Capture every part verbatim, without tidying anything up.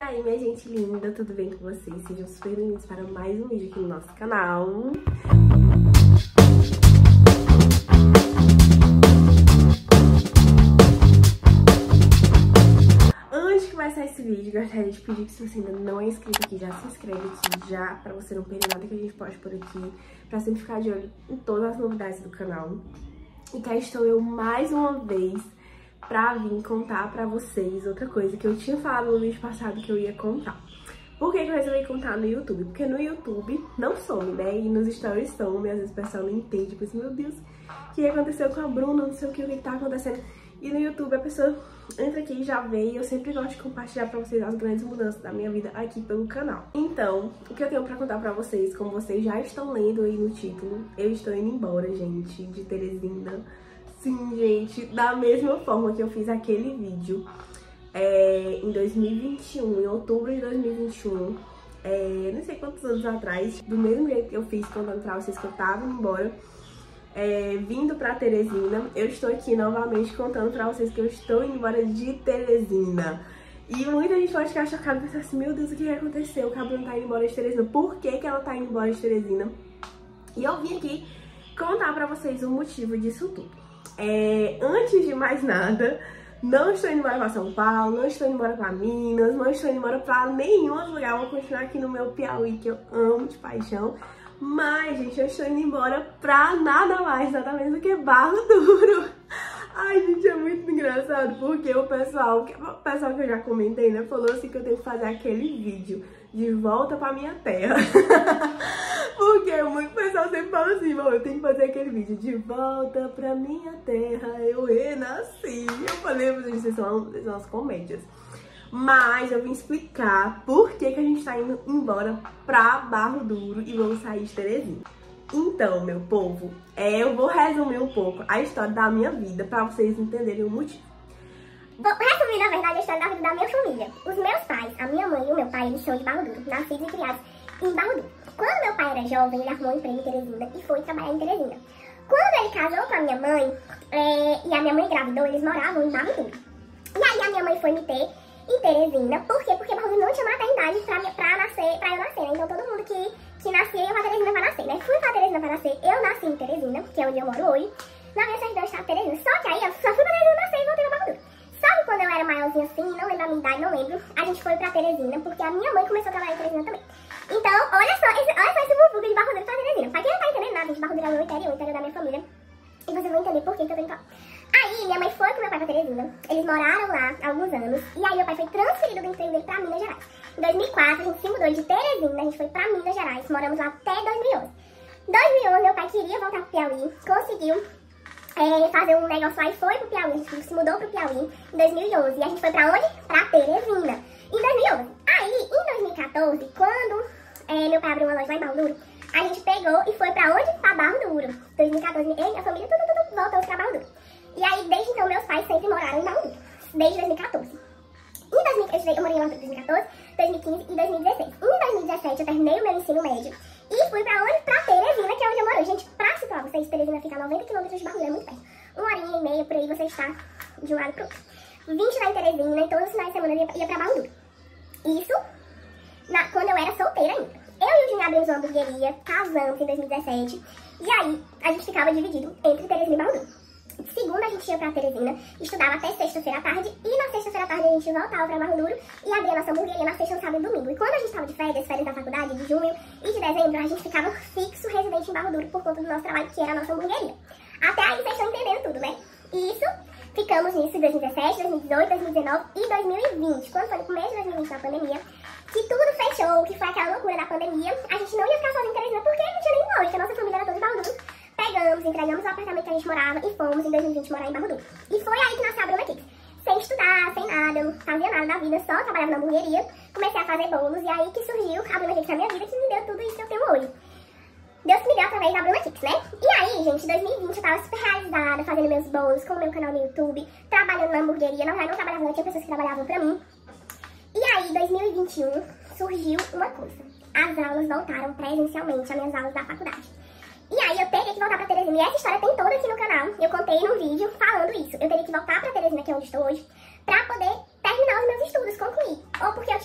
E aí, minha gente linda, tudo bem com vocês? Sejam super bem-vindos para mais um vídeo aqui no nosso canal. Antes de começar esse vídeo, gostaria de pedir que, se você ainda não é inscrito aqui, já se inscreve aqui já, para você não perder nada que a gente poste por aqui, para sempre ficar de olho em todas as novidades do canal. E cá estou eu mais uma vez pra vir contar pra vocês outra coisa que eu tinha falado no vídeo passado que eu ia contar. Por que que eu resolvi contar no YouTube? Porque no YouTube não some, né? E nos stories some, às vezes o pessoal não entende, tipo assim, meu Deus, o que aconteceu com a Bruna, não sei o que, o que tá acontecendo. E no YouTube a pessoa entra aqui e já vê, e eu sempre gosto de compartilhar pra vocês as grandes mudanças da minha vida aqui pelo canal. Então, o que eu tenho pra contar pra vocês, como vocês já estão lendo aí no título, eu estou indo embora, gente, de Teresina. Sim, gente, da mesma forma que eu fiz aquele vídeo é, em dois mil e vinte e um, em outubro de dois mil e vinte e um, é, não sei quantos anos atrás, do mesmo jeito que eu fiz contando pra vocês que eu tava indo embora, é, vindo pra Teresina, eu estou aqui novamente contando pra vocês que eu estou indo embora de Teresina. E muita gente pode ficar chocada e pensar assim, meu Deus, o que aconteceu? A Bruna tá indo embora de Teresina, por que que ela tá indo embora de Teresina? E eu vim aqui contar pra vocês o motivo disso tudo. É, antes de mais nada, não estou indo embora para São Paulo, não estou indo embora para Minas, não estou indo embora para nenhum outro lugar. Eu vou continuar aqui no meu Piauí, que eu amo de paixão. Mas, gente, eu estou indo embora para nada mais, nada menos do que Barra Duro. Ai, gente, é muito engraçado, porque o pessoal, o pessoal que eu já comentei, né, falou assim que eu tenho que fazer aquele vídeo de volta pra minha terra. Porque muito pessoal sempre fala assim, mano, eu tenho que fazer aquele vídeo de volta pra minha terra, eu renasci. Eu falei pra vocês, vocês são, vocês são as comédias. Mas eu vim explicar por que que a gente tá indo embora pra Barra Duro e vamos sair de Teresina. Então, meu povo, é, eu vou resumir um pouco a história da minha vida pra vocês entenderem o motivo. Vou resumir, na verdade, a história da vida da minha família. Os meus pais, a minha mãe e o meu pai, eles são de Barra Duro, nascidos e criados em Barra Duro. Quando meu pai era jovem, ele arrumou um emprego em Teresina e foi trabalhar em Teresina. Quando ele casou com a minha mãe, é, e a minha mãe engravidou, eles moravam em Barra Duro. E aí a minha mãe foi me ter em Teresina. Por quê? Porque Barra Duro não tinha maternidade pra, pra, nascer, pra eu nascer, né? Então todo mundo que, que nascia ia pra Teresina pra nascer, né? Fui pra Teresina pra nascer, eu nasci em Teresina, que é onde eu moro hoje. Na minha certidão estava Teresina, só que aí eu só fui pra Teresina nascer e voltei pra Barra Duro. Só que quando eu era maiorzinha assim, não lembro a minha idade, não lembro, a gente foi pra Teresina, porque a minha mãe começou a trabalhar em Teresina também. Então, olha só, esse, olha só esse bubuga de Barra Duro pra Teresina. Pra quem não tá entendendo nada, gente, Barra Duro é o meu interior, o interior da minha família. E vocês vão entender por que que eu tô indo pra lá. Aí, minha mãe foi com meu pai pra Teresina, eles moraram lá há alguns anos, e aí meu pai foi transferido do emprego dele pra Minas Gerais. Em dois mil e quatro, a gente se mudou de Teresina, a gente foi pra Minas Gerais, moramos lá até dois mil e onze. dois mil e onze, meu pai queria voltar pro Piauí, conseguiu é, fazer um negócio lá e foi pro Piauí, a gente se mudou pro Piauí em dois mil e onze, e a gente foi pra onde? Pra Teresina, em dois mil e onze. Aí, em dois mil e quatorze, quando é, meu pai abriu uma loja lá em Barra Duro, a gente pegou e foi pra onde? Pra Barra Duro. dois mil e quatorze, eu e minha família, tudo, tudo, tudo, voltamos pra Barra Duro. E aí, desde então, meus pais sempre moraram em Barra Duro, desde dois mil e quatorze. Em dois mil e quinze, eu morei em Barra Duro em dois mil e quatorze, dois mil e quinze e dois mil e dezesseis. Em dois mil e dezessete, eu terminei o meu ensino médio e fui pra onde? Pra Teresina, que é onde eu moro. Gente, pra situar vocês, Teresina fica a noventa quilômetros de Barra Duro, é muito perto. Uma horinha e meia, por aí, você está de um lado pro outro. vinte lá em Teresina, e todos os finais de semana eu ia, ia pra Barra Duro. Isso na, quando eu era solteira ainda. Eu e o Júnior abrimos uma hamburgueria, casamos em dois mil e dezessete, e aí a gente ficava dividido entre Teresina e Barra Duro. Segunda a gente ia pra Teresina, estudava até sexta-feira à tarde, e na sexta-feira à tarde a gente voltava pra Barra Duro e abria a nossa hamburgueria na sexta, no sábado e domingo. E quando a gente tava de férias, férias da faculdade, de junho e de dezembro, a gente ficava fixo residente em Barra Duro por conta do nosso trabalho, que era a nossa hamburgueria. Até aí vocês estão entendendo tudo, né? E isso, ficamos nisso em dois mil e dezessete, dois mil e dezoito, dois mil e dezenove e dois mil e vinte. Quando foi no começo de dois mil e vinte, na pandemia, que tudo fechou, que foi aquela loucura da pandemia, a gente não ia ficar sozinho em Teresina porque não tinha nem lógica, a nossa família era toda de Barra Duro. Pegamos, entregamos o apartamento que a gente morava e fomos em dois mil e vinte morar em Barra Duro. E foi aí que nasceu a Bruna Cakes. Sem estudar, sem nada, não fazia nada da vida, só trabalhava na hamburgueria, comecei a fazer bolos e aí que surgiu a Bruna Cakes na minha vida, que me deu tudo isso que eu tenho hoje. Deus que me deu através da Bruna Cakes, né? E aí, gente, em dois mil e vinte eu tava super realizada, fazendo meus bolos com o meu canal no YouTube, trabalhando na hamburgueria. Na verdade, não trabalhava, não, tinha pessoas que trabalhavam pra mim. E aí, em dois mil e vinte e um, surgiu uma coisa. As aulas voltaram presencialmente, as minhas aulas da faculdade. E aí, eu teria que voltar pra Teresina. E essa história tem toda aqui no canal. Eu contei num vídeo falando isso. Eu teria que voltar pra Teresina, que é onde estou hoje, pra poder terminar os meus estudos, concluir. Ou porque eu tinha três opções.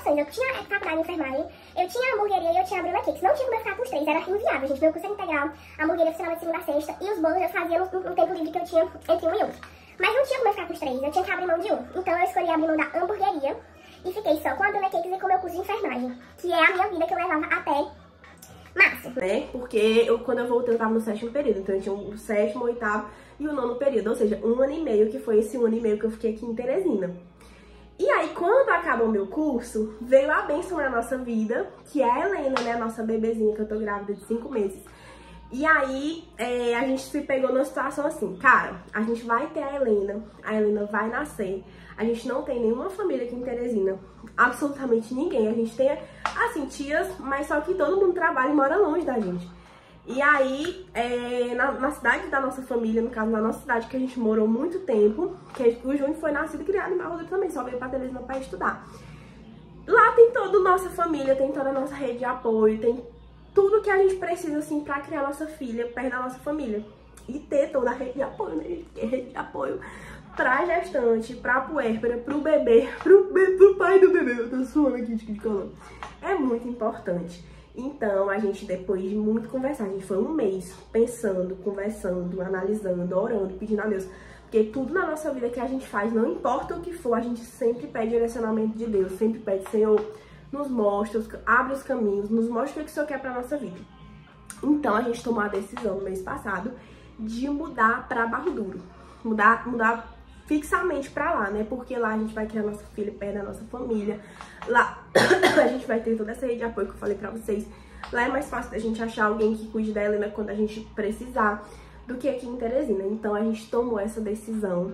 opções. Eu tinha faculdade de enfermagem, eu tinha a hamburgueria e eu tinha a Bruna Cakes. Não tinha como eu ficar com os três, era inviável, gente. Meu curso era integral, a hamburgueria funcionava de segunda a sexta e os bolos eu fazia no, no tempo livre que eu tinha entre um e outro. Mas não tinha como eu ficar com os três, eu tinha que abrir mão de um. Então eu escolhi abrir mão da hamburgueria e fiquei só com a Bruna Cakes e com o meu curso de enfermagem, que é a minha vida que eu levava até março. Né? Porque eu, quando eu voltei eu tava no sétimo período, então eu tinha o sétimo, o oitavo e o nono período, ou seja, um ano e meio, que foi esse um ano e meio que eu fiquei aqui em Teresina. E aí, quando acabou o meu curso, veio a bênção na nossa vida, que é a Helena, né, a nossa bebezinha, que eu tô grávida de cinco meses. E aí, é, a gente se pegou numa situação assim, cara, a gente vai ter a Helena, a Helena vai nascer, a gente não tem nenhuma família aqui em Teresina, absolutamente ninguém, a gente tem, assim, tias, mas só que todo mundo trabalha e mora longe da gente. E aí, é, na, na cidade da nossa família, no caso, na nossa cidade, que a gente morou muito tempo, que o Júnior foi nascido e criado em Barroso também, só veio pra Teresina pra estudar. Lá tem toda a nossa família, tem toda a nossa rede de apoio, tem tudo que a gente precisa, assim, pra criar nossa filha perto da nossa família. E ter toda a rede de apoio, né, gente? Porque rede de apoio pra gestante, pra puérpera, pro bebê, pro, pro pai do bebê, eu tô suando aqui de colando, é muito importante. Então, a gente, depois de muito conversar, a gente foi um mês pensando, conversando, analisando, orando, pedindo a Deus. Porque tudo na nossa vida que a gente faz, não importa o que for, a gente sempre pede direcionamento de Deus, sempre pede, Senhor, nos mostra, abre os caminhos, nos mostra o que o Senhor quer pra nossa vida. Então, a gente tomou a decisão no mês passado de mudar pra Barro Duro. Mudar, mudar fixamente pra lá, né? Porque lá a gente vai criar nossa filha perto da nossa família. Lá a gente vai ter toda essa rede de apoio que eu falei pra vocês. Lá é mais fácil da gente achar alguém que cuide da Helena quando a gente precisar do que aqui em Teresina. Então a gente tomou essa decisão.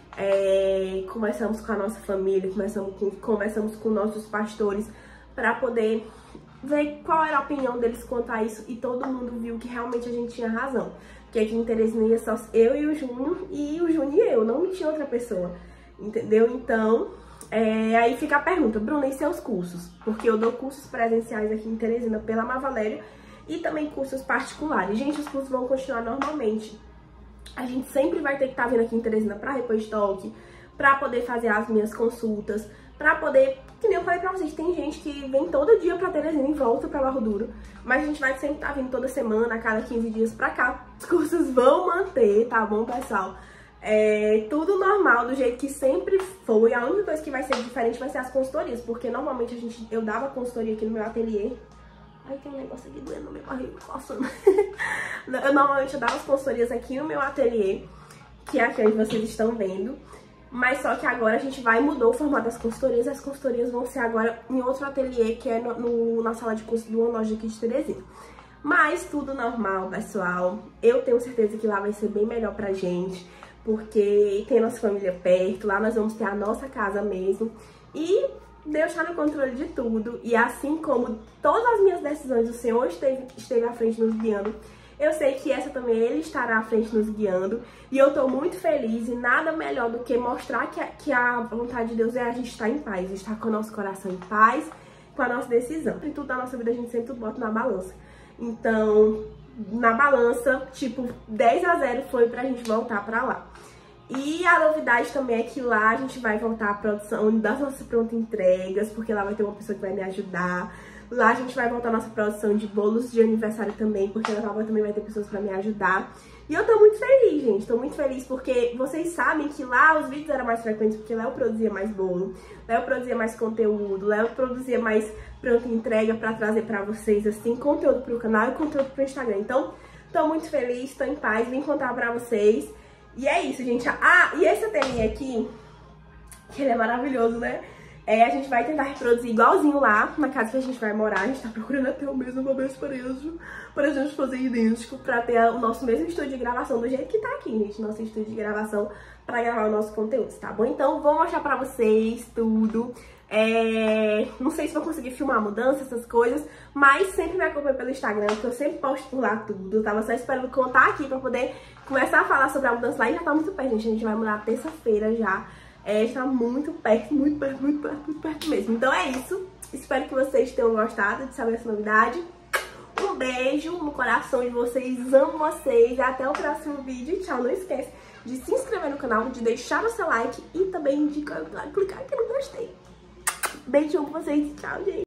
É, conversamos com a nossa família, conversamos com, conversamos com nossos pastores pra poder ver qual era a opinião deles quanto a isso. E todo mundo viu que realmente a gente tinha razão. Porque aqui em Teresina ia só eu e o Júnior, e o Júnior e eu, não tinha outra pessoa, entendeu? Então, é, aí fica a pergunta, Bruna, e seus cursos? Porque eu dou cursos presenciais aqui em Teresina pela Mar Valério e também cursos particulares. Gente, os cursos vão continuar normalmente. A gente sempre vai ter que estar vindo aqui em Teresina para repor estoque, para poder fazer as minhas consultas, para poder, que nem eu falei pra vocês, tem gente que vem todo dia pra Teresina e volta pra Barro Duro, mas a gente vai sempre estar vindo toda semana, a cada quinze dias pra cá. Os cursos vão manter, tá bom, pessoal? É tudo normal, do jeito que sempre foi. A única coisa que vai ser diferente vai ser as consultorias, porque normalmente a gente, eu dava consultoria aqui no meu ateliê. Ai, tem um negócio aqui doendo no meu barrigo, coçando. Eu normalmente eu dava as consultorias aqui no meu ateliê, que é aqui onde vocês estão vendo. Mas só que agora a gente vai mudar o formato das consultorias. As consultorias vão ser agora em outro ateliê, que é no, no, na sala de curso do Loja aqui de Teresina. Mas tudo normal, pessoal. Eu tenho certeza que lá vai ser bem melhor pra gente, porque tem a nossa família perto, lá nós vamos ter a nossa casa mesmo. E Deus está no controle de tudo. E assim como todas as minhas decisões, o Senhor esteve, esteve à frente nos guiando. Eu sei que essa também Ele estará à frente nos guiando. E eu tô muito feliz, e nada melhor do que mostrar que a, que a vontade de Deus é a gente estar em paz, estar com o nosso coração em paz, com a nossa decisão. E tudo na nossa vida a gente sempre bota na balança. Então, na balança, tipo, dez a zero foi pra gente voltar pra lá. E a novidade também é que lá a gente vai voltar à produção das nossas prontas entregas, porque lá vai ter uma pessoa que vai me ajudar. Lá a gente vai voltar a nossa produção de bolos de aniversário também, porque na Nova também vai ter pessoas pra me ajudar. E eu tô muito feliz, gente, tô muito feliz porque vocês sabem que lá os vídeos eram mais frequentes, porque lá eu produzia mais bolo, lá eu produzia mais conteúdo, lá eu produzia mais pronta entrega pra trazer pra vocês, assim, conteúdo pro canal e conteúdo pro Instagram. Então, tô muito feliz, tô em paz, vim contar pra vocês. E é isso, gente. Ah, e esse telinha aqui, que ele é maravilhoso, né? É, a gente vai tentar reproduzir igualzinho lá na casa que a gente vai morar. A gente tá procurando até o mesmo momento parejo pra gente fazer idêntico, pra ter o nosso mesmo estúdio de gravação do jeito que tá aqui, gente. Nosso estúdio de gravação pra gravar o nosso conteúdo, tá bom? Então, vou mostrar pra vocês tudo. É... Não sei se vou conseguir filmar a mudança, essas coisas, mas sempre me acompanha pelo Instagram, porque eu sempre posto por lá tudo. Eu tava só esperando contar aqui pra poder começar a falar sobre a mudança lá, e já tá muito perto, gente. A gente vai mudar terça-feira já. É, está muito perto, muito perto, muito perto, muito perto mesmo. Então é isso. Espero que vocês tenham gostado de saber essa novidade. Um beijo no coração de vocês. Amo vocês. Até o próximo vídeo. Tchau. Não esquece de se inscrever no canal, de deixar o seu like e também de clicar aqui no gostei. Beijão pra vocês. Tchau, gente.